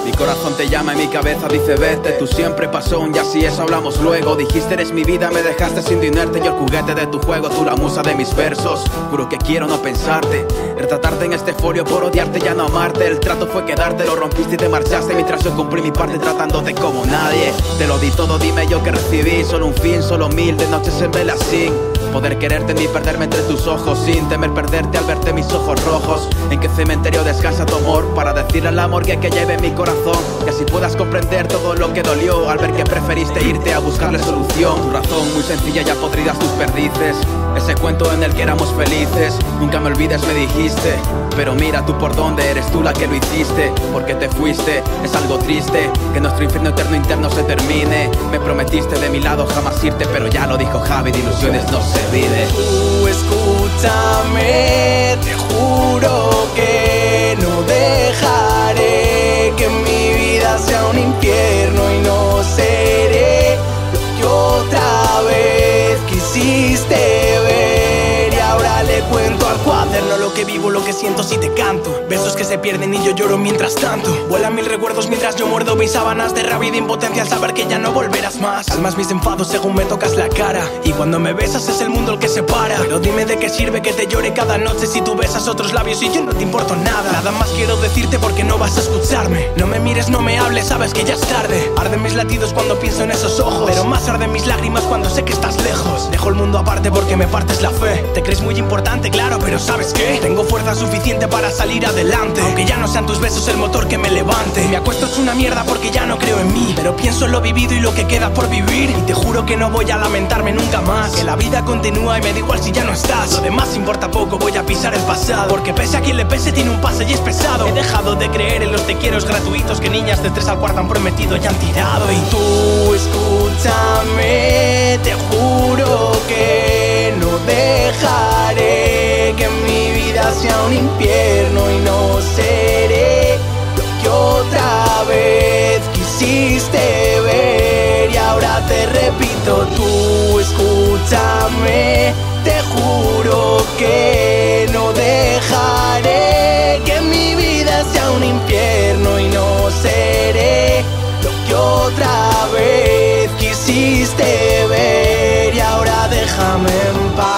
Mi corazón te llama y mi cabeza dice vete. Tú siempre pasó y así eso hablamos luego. Dijiste eres mi vida, me dejaste sin dinerte. Yo el juguete de tu juego, tú la musa de mis versos. Juro que quiero no pensarte, retratarte en este folio por odiarte, ya no amarte. El trato fue quedarte, lo rompiste y te marchaste, mientras yo cumplí mi parte tratándote como nadie. Te lo di todo, dime yo que recibí. Solo un fin, solo 1000 de noches en vela sin poder quererte ni perderme entre tus ojos, sin temer perderte al verte mis ojos rojos. ¿En qué cementerio descansa tu amor? Para decirle al amor que lleve mi corazón, y así puedas comprender todo lo que dolió al ver que preferiste irte a buscarle solución. Tu razón muy sencilla, ya podridas tus perdices, ese cuento en el que éramos felices. Nunca me olvides me dijiste, pero mira tú por dónde, eres tú la que lo hiciste. Porque te fuiste, es algo triste que nuestro infierno eterno interno se termine. Me prometiste de mi lado jamás irte, pero ya lo dijo Javi, de ilusiones no se vive. Tú escúchame, te juro que no dejaré que mi vida sea un infierno, y no seré lo que otra vez quisiste ver. Y ahora le cuento al cuaderno lo que vivo, lo que siento si te canto. Besos que se pierden y yo lloro mientras tanto. Vuelan mil recuerdos mientras yo muerdo mis sábanas de rabia y de impotencia al saber que ya no volverás más. Calmas mis enfados según me tocas la cara, y cuando me besas es el mundo el que se para. Pero dime de qué sirve que te llore cada noche si tú besas otros labios y yo no te importo nada. Nada más quiero decirte porque no vas a escucharme. No me mires, no me hables, sabes que ya es tarde. Arden mis latidos cuando pienso en esos ojos, pero más arden mis lágrimas cuando sé que estás lejos. Dejo el mundo aparte porque me partes la fe. Te crees muy importante, claro, pero ¿sabes qué? Tengo fuerza suficiente para salir adelante, aunque ya no sean tus besos el motor que me levante. Me acuesto es una mierda porque ya no creo en mí, pero pienso en lo vivido y lo que queda por vivir. Y te juro que no voy a lamentarme nunca más, que la vida continúa y me da igual si ya no estás. Lo demás importa poco, voy a pisar el pasado, porque pese a quien le pese tiene un pase y es pesado. He dejado de creer en los te quieros gratuitos que niñas de 3 al 4 han prometido y han tirado. Y tú escúchame, te juro que no dejaré que mi vida sea un infierno, y no seré lo que otra vez quisiste ver. Y ahora te repito, tú escúchame, te juro que no dejaré que mi vida sea un infierno, y no seré lo que otra vez quisiste ver. Y ahora déjame en paz.